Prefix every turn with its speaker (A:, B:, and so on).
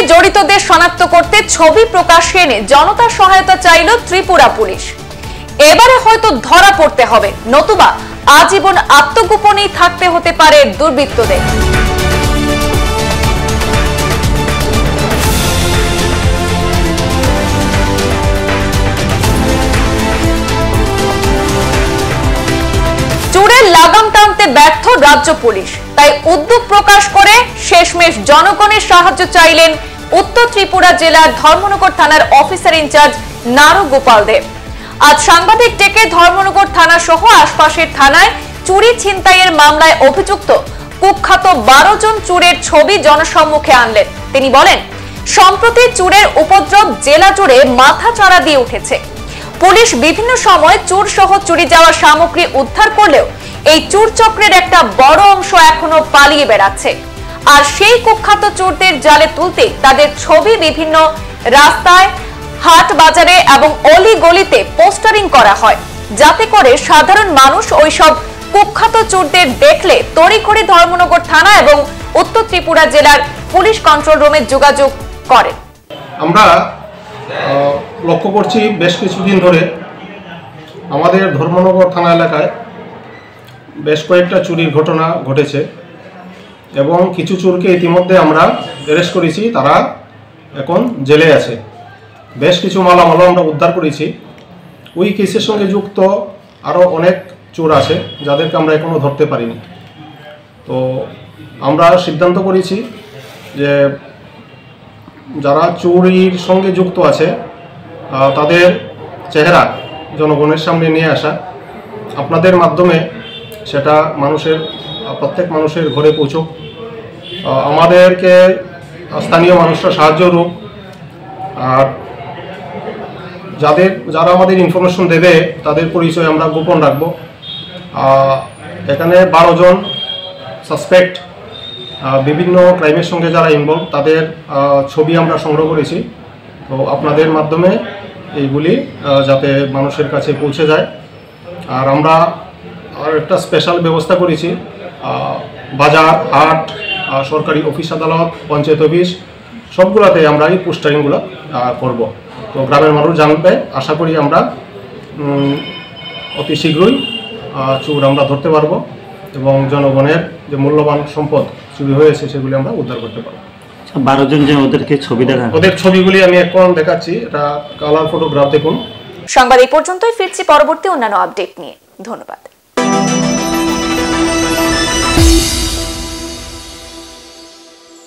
A: জড়িতদের শনাক্ত করতে ছবি প্রকাশ্যে এনে জনতার সহায়তা চাইল ত্রিপুরা পুলিশ। এবারে হয়তো ধরা পড়তে হবে, নতুবা আজীবন আত্মগোপনেই থাকতে হতে পারে দুর্বৃত্তদের। চোরের লাগাম টানতে ব্যর্থ রাজ্য পুলিশ, তাই উদ্যোগ প্রকাশ করে শেষমেশ জনগণের সাহায্য চাইলেন উত্তর ত্রিপুরা জেলার ধর্মনগর থানার অফিসার ইনচার্জ নারু গোপাল দেব। আজ সাংবাদিক ডেকে ধর্মনগর থানা সহ আশপাশের থানায় চুরি ছিনতাইয়ের মামলায় অভিযুক্ত কুখ্যাত 12 জন চোরের ছবি জনসম্মুখে আনলেন। তিনি বলেন, সম্প্রতি চোরের উপদ্রব জেলা জুড়ে মাথা চাড়া দিয়ে উঠেছে। পুলিশ বিভিন্ন সময় চোর সহ চুরি যাওয়া সামগ্রী উদ্ধার করলেও এই চোর চক্রের একটা বড় অংশ এখনো পালিয়ে বেড়াচ্ছে। আর সেই কুখ্যাত চোরদের জালে তুলতে তাদের ছবি বিভিন্ন রাস্তায়, হাট বাজারে এবং অলি গলিতে পোস্টারিং করা হয়, যাতে করে সাধারণ মানুষ ওইসব কুখ্যাত চোরদের দেখলে তড়িঘড়ি ধর্মনগর থানা এবং উত্তর ত্রিপুরা জেলার পুলিশ কন্ট্রোল রুমে যোগাযোগ করেন।
B: আমরা লক্ষ্য করছি বেশ কিছুদিন ধরে আমাদের ধর্মনগর থানা এলাকায় বেশ কয়েকটা চুরির ঘটনা ঘটেছে এবং কিছু চোরকে ইতিমধ্যে আমরা অ্যারেস্ট করেছি, তারা এখন জেলে আছে। বেশ কিছু মালামালও আমরা উদ্ধার করেছি। ওই কেসের সঙ্গে যুক্ত আরও অনেক চোর আছে যাদেরকে আমরা এখনও ধরতে পারিনি। তো আমরা সিদ্ধান্ত করেছি যে যারা চুরির সঙ্গে যুক্ত আছে তাদের চেহারা জনগণের সামনে নিয়ে আসা, আপনাদের মাধ্যমে সেটা প্রত্যেক মানুষের ঘরে পৌঁছুক, আমাদেরকে স্থানীয় মানুষরা সাহায্য করুক। আর যারা আমাদের ইনফরমেশন দেবে তাদের পরিচয় আমরা গোপন রাখব। এখানে 12 জন সাসপেক্ট, বিভিন্ন ক্রাইমের সঙ্গে যারা ইনভলভ, তাদের ছবি আমরা সংগ্রহ করেছি। তো আপনাদের মাধ্যমে এইগুলি যাতে মানুষের কাছে পৌঁছে যায়। আর আমরা একটা স্পেশাল ব্যবস্থা করেছি, বাজার, হাট, সরকারি অফিস আদালত, পঞ্চায়েত অফিস সবগুলোতে আমরা এই পোস্টারিংগুলো করব। তো গ্রামের মানুষ জানবে, আশা করি আমরা অতি শীঘ্রই চোর আমরা ধরতে পারবো এবং জনগণের যে মূল্যবান সম্পদ চুরি হয়েছে সেগুলি আমরা উদ্ধার করতে পারবো।
C: 12 জন যে ওদেরকে ছবি দেখা,
B: ওদের ছবিগুলি আমি এখন দেখাচ্ছি, এটা কালার ফটোগ্রাফ দেখুন।
A: সংবাদ এই পর্যন্তই, ফিরছি পরবর্তী অন্যান্য আপডেট নিয়ে। ধন্যবাদ।